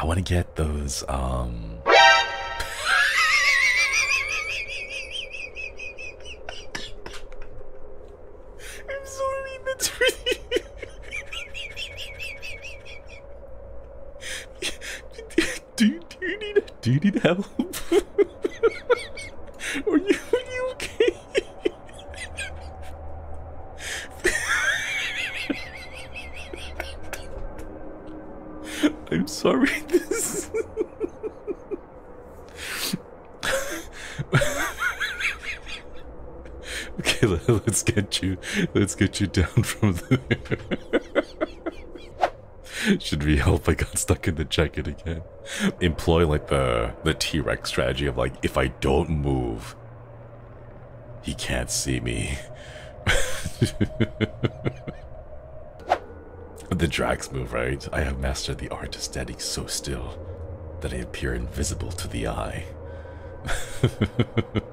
I want to get those, I'm sorry, that's really... Do you need help? Are you okay? I'm sorry, this... Okay, let's get you down from there. Should we help? I got stuck in the jacket again. Employ like the T-Rex strategy of like, if I don't move, he can't see me. The Drax move, right? I have mastered the art of standing so still that I appear invisible to the eye.